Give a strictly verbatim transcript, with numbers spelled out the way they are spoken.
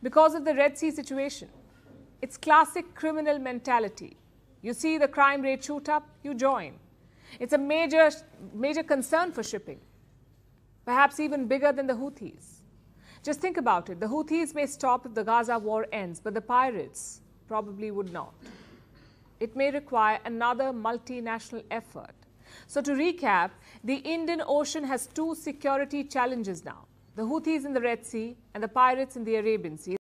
because of the Red Sea situation. It's classic criminal mentality. You see the crime rate shoot up, you join. It's a major, major concern for shipping, perhaps even bigger than the Houthis. Just think about it. The Houthis may stop if the Gaza war ends, but the pirates probably would not. It may require another multinational effort. So to recap, the Indian Ocean has two security challenges now: the Houthis in the Red Sea and the pirates in the Arabian Sea.